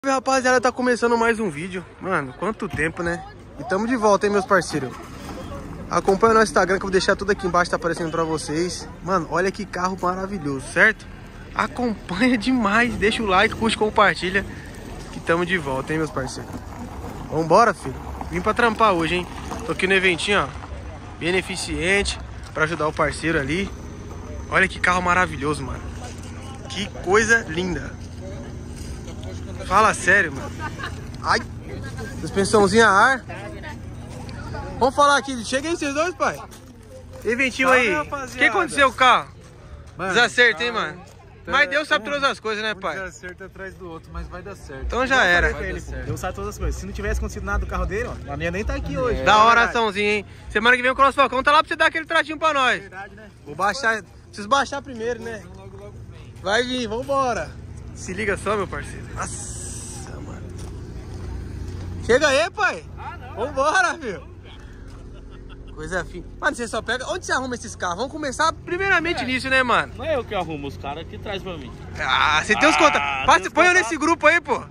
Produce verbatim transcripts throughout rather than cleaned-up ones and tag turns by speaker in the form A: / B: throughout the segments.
A: Rapaziada, tá começando mais um vídeo. Mano, quanto tempo, né? E tamo de volta, hein, meus parceiros. Acompanha o nosso Instagram, que eu vou deixar tudo aqui embaixo, tá aparecendo pra vocês. Mano, olha que carro maravilhoso, certo? Acompanha demais, deixa o like, curte, compartilha, que tamo de volta, hein, meus parceiros. Vambora, filho. Vim pra trampar hoje, hein? Tô aqui no eventinho, ó, beneficente, pra ajudar o parceiro ali. Olha que carro maravilhoso, mano. Que coisa linda. Fala sério, mano. Ai, suspensãozinha a ar. Vamos falar aqui. Chega aí vocês dois, pai. Eventinho aí. O que aconteceu com o carro? Mano, desacerto, hein, mano? Tá, mas Deus sabe um, todas as coisas, né, pai? Um desacerto atrás do outro, mas vai dar certo. Então já era.
B: Ele, Deus sabe todas as coisas. Se não tivesse acontecido nada do carro dele, ó, a minha nem tá aqui hoje.
A: É, da oraçãozinha, hein? Semana que vem o Cross Falcão tá lá pra você dar aquele tratinho pra nós.
B: Verdade, né?
A: Vou baixar. Preciso baixar primeiro, né? Vai vir, vambora. Se liga só, meu parceiro. Nossa, mano. Chega aí, pai. Ah, não. Vambora, filho. Coisa fina. Mano, você só pega... Onde você arruma esses carros? Vamos começar primeiramente é. nisso, né, mano?
C: Não é eu que arrumo, os caras que traz pra mim.
A: Ah, você tem os contatos. Põe contato. Eu nesse grupo aí, pô.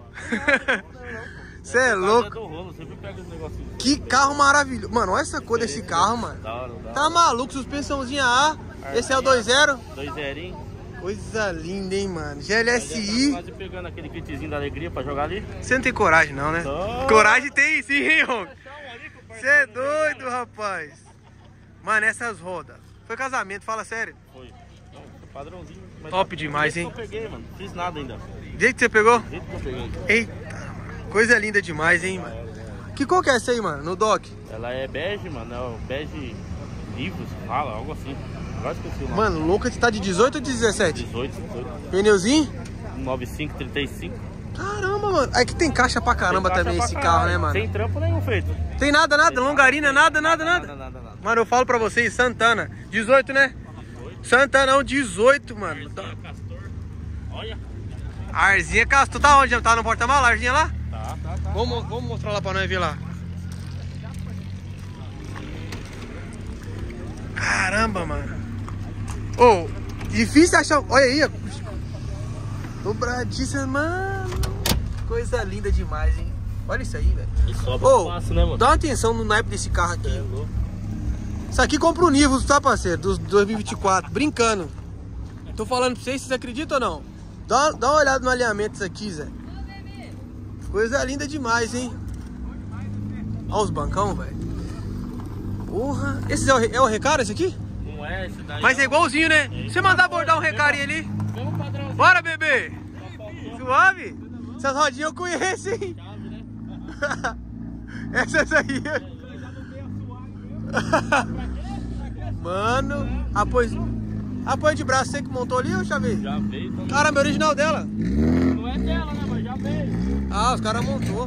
A: Você é louco.
C: Rolo, sempre pega os negocinhos.
A: Que carro maravilhoso. Mano, olha essa cor desse carro, mano. Da hora, da hora. Tá maluco, suspensãozinha A. Esse é o dois zero.
C: dois zero.
A: Coisa linda, hein, mano. G L S I.
C: Tá quase pegando aquele kitzinho da alegria pra jogar ali.
A: Você não tem coragem, não, né? Tô. Coragem tem sim, hein, Ronco? Você é doido, rapaz. Mano, essas rodas. Foi casamento, fala sério.
C: Foi. Não, padrãozinho.
A: Top demais, hein?
C: Eu peguei, mano. Fiz nada ainda.
A: Do jeito que você pegou?
C: Do jeito que eu peguei.
A: Eita, mano. Coisa linda demais, hein, mano. É, é. Que cor que é essa aí, mano? No dock?
C: Ela é bege, mano. É o bege livros, fala, algo assim. Agora esqueci o nome.
A: Mano, louca, você tá de dezoito ou de dezessete?
C: dezoito, dezoito.
A: Pneuzinho?
C: nove cinco, trinta e cinco.
A: Caramba, mano. É que tem caixa pra caramba
C: caixa
A: também
C: pra
A: esse
C: caralho.
A: carro, né, mano?
C: Sem trampo nenhum feito.
A: Tem nada, nada? Tem longarina, nada, nada, nada,
C: nada, nada, nada.
A: Mano, eu falo pra vocês, Santana. dezoito, né? dezoito. Santana, dezoito, mano.
C: Arzinha Castor. Olha.
A: Arzinha Castor. Tá onde? Tá no porta-malas, Arzinha lá?
C: Tá, tá, tá.
A: Vamos, vamos mostrar lá pra nós ver lá. Caramba, mano. Ô, oh, difícil achar... Olha aí, ó. Dobradiça, mano. Coisa linda demais, hein? Olha isso aí, velho.
C: E sobra
A: oh,
C: fácil, né, mano?
A: Dá uma atenção no naipe desse carro aqui.
C: É louco.
A: Isso aqui compra o Nivus, tá, parceiro? Dos dois mil e vinte e quatro. Brincando. Tô falando pra vocês, vocês acreditam ou não? Dá, dá uma olhada no alinhamento disso aqui, Zé. Coisa linda demais, hein? Olha os bancão, velho. Porra. Esse é o, é o Recaro, esse aqui?
C: Não é, esse daí.
A: Mas é igualzinho, né? É. Se você mandar abordar um Recarinho ali. Bora, bebê. Suave? Essas rodinhas eu conheço, hein? Essas aí. Mano, apoio, apoio de braço, você que montou ali ou já veio?
C: Já veio também.
A: Caramba, é original dela?
C: Não é dela, né? Mas já veio.
A: Ah, os caras montou.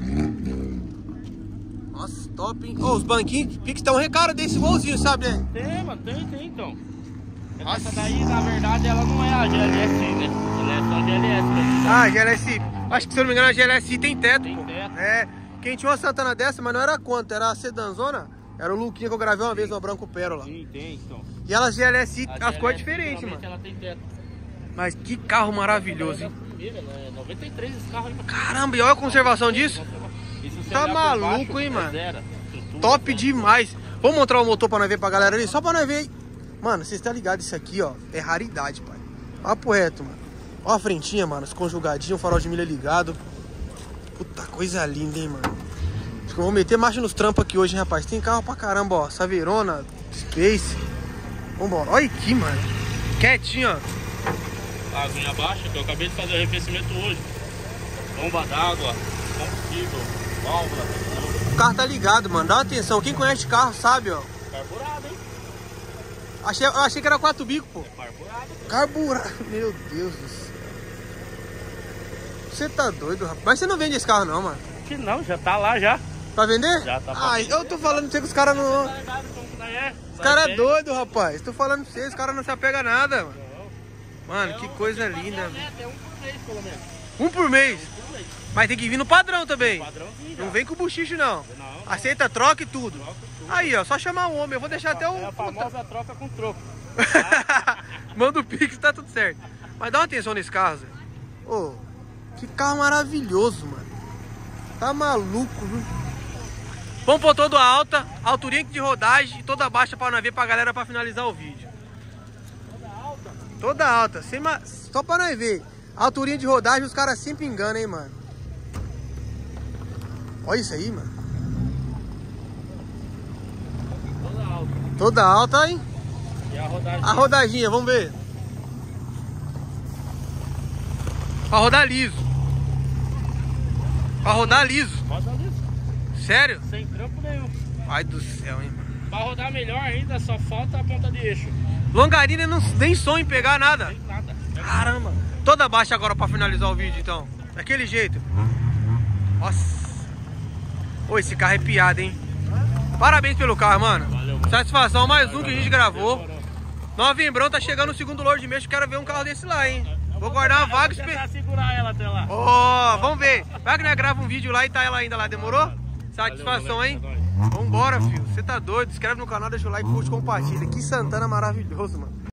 A: Nossa, top, hein? Oh, os banquinhos, pique tem um recaro desse igualzinho, sabe, né?
C: Tem, mano, tem, tem então. Essa daí, na verdade, ela não é a G L S I, né? Ela é só a G L S, né?
A: Ah, G L S I. Acho que se eu não me engano, a G L S I tem teto.
C: Tem teto.
A: É, quem tinha uma Santana dessa, mas não era quanto? Era a sedanzona? Era o Luquinha que eu gravei uma vez, uma Branco Pérola.
C: Sim, tem, então.
A: E ela G L S I,
C: a
A: as cores diferentes, mano.
C: Ela tem teto.
A: Mas que carro maravilhoso, hein?
C: Primeira, ela é noventa e três esse carro aí.
A: Caramba, e olha a conservação disso.
C: Tá
A: maluco, hein, mano? Top demais. Vamos mostrar o motor pra nós ver pra galera ali? Só pra nós ver. Mano, vocês estão ligados, isso aqui, ó, é raridade, pai. Papo reto, mano. Ó a frentinha, mano, as conjugadinhas, o farol de milha ligado. Puta, coisa linda, hein, mano. Acho que eu vou meter marcha nos trampos aqui hoje, hein, rapaz. Tem carro pra caramba, ó. Saveirona, Space. Vambora. Olha aqui, mano. Quietinho, ó.
C: Aguinha baixa, que eu acabei de fazer o arrefecimento hoje. Bomba d'água, combustível, válvula.
A: O carro tá ligado, mano. Dá uma atenção. Quem conhece carro sabe, ó.
C: Carburado, hein?
A: Achei, eu achei que era quatro bicos, pô.
C: Carburado.
A: Carburado. Meu Deus do céu. Você tá doido, rapaz. Mas você não vende esse carro, não, mano?
C: Que não, já tá lá já.
A: Pra vender?
C: Já tá pra
A: Ah,
C: vender.
A: eu tô falando pra você que os caras não... Os caras é doido, rapaz. Tô falando pra você, os caras não se apegam a nada, mano. Mano, que coisa linda.
C: É um por mês, pelo menos.
A: Um por mês?
C: Um por mês.
A: Mas tem que vir no padrão também.
C: Padrãozinho.
A: Não vem com buchicho, não.
C: Não.
A: Aceita troca e tudo.
C: Troca tudo.
A: Aí, ó, só chamar o homem. Eu vou deixar até o...
C: É a famosa troca com troco.
A: Manda o Pix, tá tudo certo. Mas dá uma atenção nesse carro, Zé. Ô, que carro maravilhoso, mano. Tá maluco, viu? Vamos pôr toda alta, alturinha de rodagem e toda baixa pra nós ver pra galera pra finalizar o vídeo. Toda alta? Toda alta, sem ma... só pra nós ver. Alturinha de rodagem, os caras sempre enganam, hein, mano. Olha isso aí, mano.
C: Toda alta.
A: Toda alta, hein?
C: E a rodagem?
A: A rodadinha, vamos ver. Pra rodar liso. Pra rodar liso.
C: Roda liso.
A: Sério?
C: Sem trampo nenhum.
A: Ai do céu, hein, mano.
C: Pra rodar melhor ainda, só falta a ponta de eixo.
A: Longarina não nem sonha em pegar nada.
C: Sem nada.
A: Caramba. Toda baixa agora pra finalizar o vídeo, então. Daquele jeito. Nossa. Ô, esse carro é piada, hein? Parabéns pelo carro, mano.
C: Valeu, mano.
A: Satisfação, mais um que a gente gravou. Novembrão, tá chegando o segundo Lorde mesmo. Quero ver um carro desse lá, hein? Vou guardar uma vaga e
C: Vou
A: esper...
C: tentar segurar ela até lá.
A: Ó, oh, vamos ver. Vai que nós grava um vídeo lá e tá ela ainda lá, demorou? Satisfação,
C: Valeu,
A: hein?
C: moleque, é nóis.
A: Vambora, filho. Você tá doido? Se inscreve no canal, deixa o like, curte, compartilha. Que Santana maravilhoso, mano.